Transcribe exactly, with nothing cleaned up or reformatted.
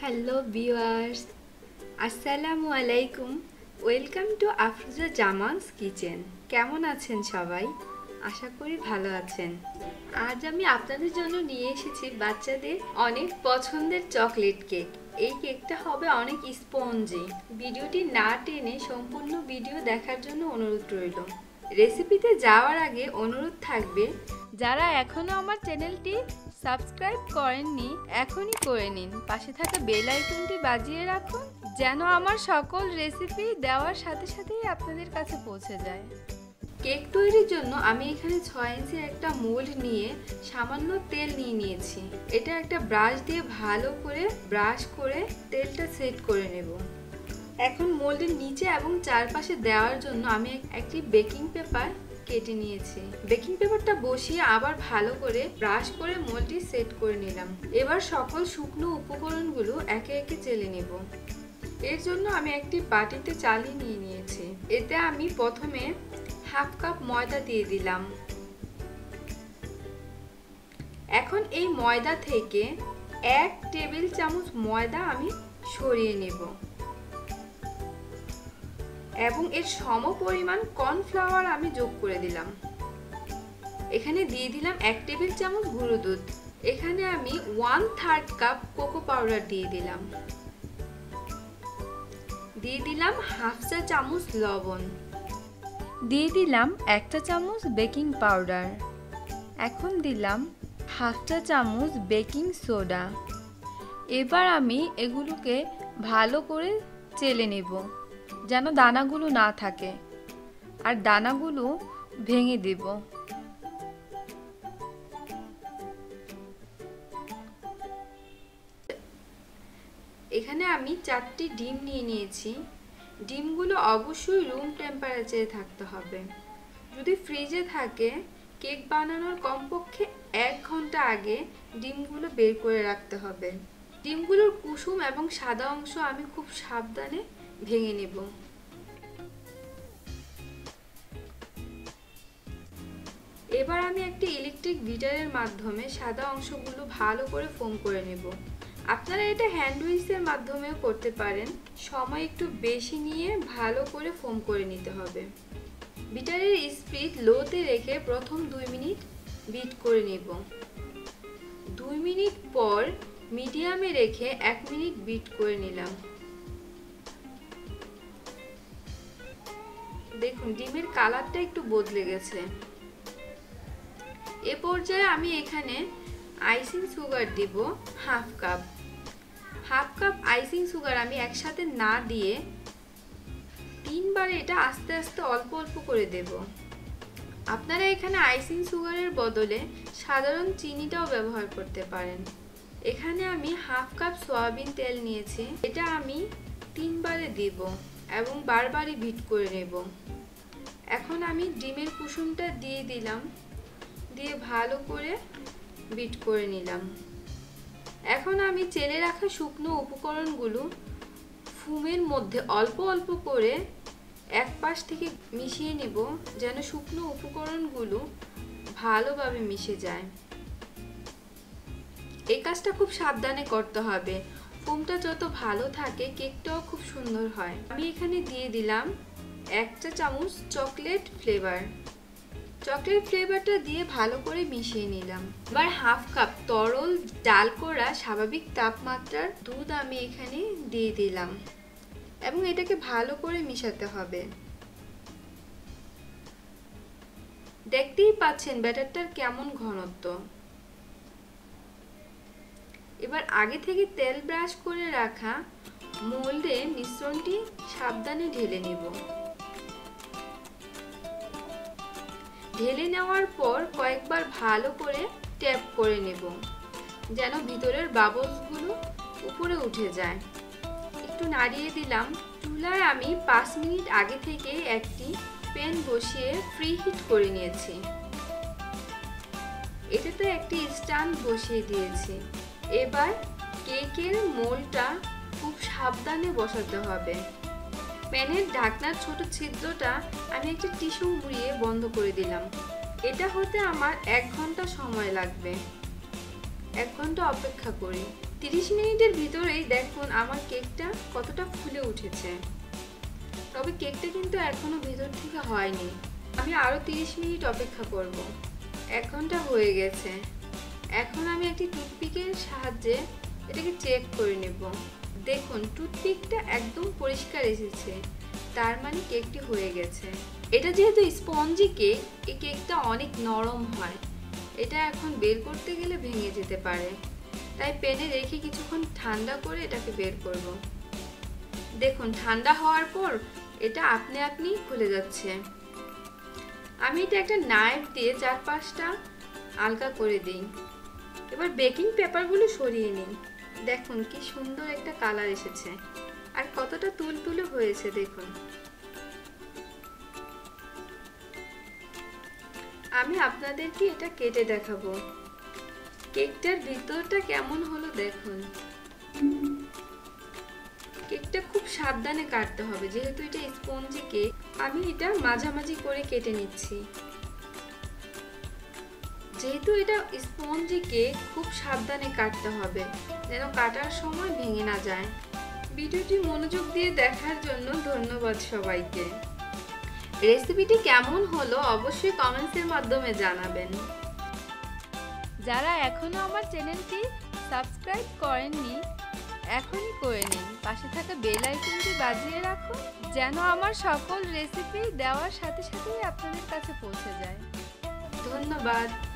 Hello viewers, আসসালামু আলাইকুম। Welcome to Afroza Zaman's kitchen. কেমন আছেন সবাই? আশা করি ভালো আছেন। আজ আমি আপনাদের জন্য নিয়ে এসেছি বাচ্চাদের অনেক পছন্দের চকলেট কেক। এই কেকটা হবে অনেক স্পঞ্জি। ভিডিওটি না টেনে সম্পূর্ণ ভিডিও দেখার জন্য অনুরোধ রইল। রেসিপিতে যাওয়ার আগে অনুরোধ থাকবে, যারা এখনো আমার চ্যানেলটি সাবস্ক্রাইব করেননি এখনই করে নিন। পাশে থাকা বেল আইকনটি বাজিয়ে রাখুন যেন আমার সকল রেসিপি দেওয়ার সাথে সাথেই আপনাদের কাছে পৌঁছে যায়। কেক তৈরির জন্য আমি এখানে ছয় ইঞ্চির একটা মোল্ড নিয়ে সামান্য তেল নিয়ে নিয়েছি। এটা একটা ব্রাশ দিয়ে ভালো করে ব্রাশ করে তেলটা সেট করে নেব। এখন মোল্ডের নিচে এবং চারপাশে দেওয়ার জন্য আমি একটি বেকিং পেপার কেটে নিয়েছি। বেকিং পেপারটা বসিয়ে আবার ভালো করে ব্রাশ করে মোল্ডটি সেট করে নিলাম। এবার সকল শুকনো উপকরণগুলো একে একে চেলে নেব। এর জন্য আমি একটি বাটিতে চালি নিয়ে নিয়েছি। এতে আমি প্রথমে হাফ কাপ ময়দা দিয়ে দিলাম। এখন এই ময়দা থেকে এক টেবিল চামচ ময়দা আমি সরিয়ে নেব এবং এর সম পরিমাণ কর্নফ্লাওয়ার আমি যোগ করে দিলাম। এখানে দিয়ে দিলাম এক টেবিল চামচ গুঁড়ো দুধ। এখানে আমি one third cup cocoa powder দিয়ে দিলাম। দিয়ে দিলাম হাফ চা চামচ লবণ। দিয়ে দিলাম একটা চামচ বেকিং পাউডার। এখন দিলাম হাফ চা চামচ বেকিং সোডা। এবার আমি এগুলোকে ভালো করে চেলে নেব যেন দানাগুলো না থাকে, আর দানাগুলো ভেঙে দেব। এখানে আমি চারটি ডিম নিয়ে নিয়েছি। ডিমগুলো অবশ্যই রুম টেম্পারেচারে থাকতে হবে। যদি ফ্রিজে থাকে, কেক বানানোর কমপক্ষে এক ঘন্টা আগে ডিমগুলো বের করে রাখতে হবে। ডিমগুলোর কুসুম এবং সাদা অংশ আমি খুব সাবধানে ভেঙে নেব। এবার আমি একটি ইলেকট্রিক বিটারের মাধ্যমে সাদা অংশগুলো ভালো করে ফোম করে নেব। আপনারা এটা হ্যান্ড হুইসের মাধ্যমেও করতে পারেন। সময় একটু বেশি নিয়ে ভালো করে ফোম করে নিতে হবে। বিটারের স্পিড লোতে রেখে প্রথম দুই মিনিট বিট করে নেব। দুই মিনিট পর মিডিয়ামে রেখে এক মিনিট বিট করে নিলাম। দেখুন ডিমের কালারটা একটু বদলে গেছে। এ পর্যায়ে আমি এখানে আইসিং সুগার দিব half cup. Half cup icing sugar আমি একসাথে না দিয়ে তিনবার এটা আস্তে আস্তে অল্প অল্প করে দেব। আপনারা এখানে আইসিং সুগারের বদলে সাধারণ চিনিটাও ব্যবহার করতে পারেন। এখানে আমি হাফ কাপ সয়াবিন তেল নিয়েছি। এটা আমি তিনবারে দিব এবং বারবারই বিট করে নেব। এখন আমি ডিমের কুসুমটা দিয়ে দিলাম, দিয়ে ভালো করে বিট করে নিলাম। এখন আমি চেলে রাখা শুকনো উপকরণগুলো ফোমের মধ্যে অল্প অল্প করে এক পাশ থেকে মিশিয়ে নিব যেন শুকনো উপকরণগুলো ভালোভাবে মিশে যায়। এই কাজটা খুব সাবধানে করতে হবে। ফোমটা যত ভালো থাকে কেকটাও খুব সুন্দর হয়। আমি এখানে দিয়ে দিলাম এক চা চামচ চকলেট ফ্লেভার। চকলেট ফ্লেভারটা দিয়ে ভালো করে মিশিয়ে নিলাম। এবার হাফ কাপ তরল জাল করা স্বাভাবিক তাপমাত্রার দুধ আমি এখানে দিয়ে দিলাম এবং এটাকে ভালো করে মিশাতে হবে। দেখতেই পাচ্ছেন ব্যাটারটার কেমন ঘনত্ব। এবার আগে থেকে তেল ব্রাশ করে রাখা মোল্ডে মিশ্রণটি সাবধানে ঢেলে নেব। ঢেলে নেওয়ার পর কয়েকবার ভালো করে ট্যাপ করে নেব যেন ভিতরের বাবলসগুলো উপরে উঠে যায়। একটু নাড়িয়ে দিলাম। চুলায় আমি পাঁচ মিনিট আগে থেকে একটি প্যান বসিয়ে প্রি হিট করে নিয়েছি। এটাতে একটি স্ট্যান্ড বসিয়ে দিয়েছি। এবার কেকের মোল্ডটা খুব সাবধানে বসাতে হবে। প্যানের ঢাকনার ছোট ছিদ্রটা আমি একটা টিস্যু মুড়িয়ে বন্ধ করে দিলাম। এটা হতে আমার এক ঘন্টা সময় লাগবে। এক ঘন্টা অপেক্ষা করি। তিরিশ মিনিটের ভিতরেই দেখুন আমার কেকটা কতটা ফুলে উঠেছে। তবে কেকটা কিন্তু এখনো ভিতর থেকে হয়নি, আমি আরো তিরিশ মিনিট অপেক্ষা করব। এক ঘন্টা হয়ে গেছে। এখন আমি একটি টুথপিকের সাহায্যে এটাকে চেক করে নেব। দেখুন টুথপিকটা একদম পরিষ্কার এসেছে, তার মানে কেকটি হয়ে গেছে। এটা যেহেতু স্পঞ্জি কেক, এই কেকটা অনেক নরম হয়, এটা এখন বের করতে গেলে ভেঙে যেতে পারে, তাই প্যানে রেখে কিছুক্ষণ ঠান্ডা করে এটাকে বের করব। দেখুন ঠান্ডা হওয়ার পর এটা আপনি আপনি খুলে যাচ্ছে। আমি এটা একটা নাইফ দিয়ে চার পাঁচটা আলগা করে দিই। এবার বেকিং পেপারগুলো সরিয়ে নিন। দেখুন কি সুন্দর একটা কালার এসেছে আর কতটা তুলতুলে হয়েছে দেখুন। আমি আপনাদেরকে এটা কেটে দেখাবো কেকটার ভিতরটা কেমন হলো দেখুন। কেকটা খুব সাবধানে কাটতে হবে, যেহেতু এটা স্পঞ্জি কেক। আমি এটা মাঝামাঝি করে কেটে নিচ্ছি। যেহেতু এটা স্পঞ্জি কেক, খুব সাবধানে কাটতে হবে যেন কাটার সময় ভেঙে না যায়। ভিডিওটি মনোযোগ দিয়ে দেখার জন্য ধন্যবাদ সবাইকে। রেসিপিটি কেমন হলো অবশ্যই কমেন্টসের মাধ্যমে জানাবেন। যারা এখনো আমার চ্যানেলটি সাবস্ক্রাইব করেননি এখনই করে নিন। পাশে থাকা বেল আইকনটি বাজিয়ে রাখুন যেন আমার সকল রেসিপি দেওয়ার সাথে সাথেই আপনাদের কাছে পৌঁছে যায়। ধন্যবাদ।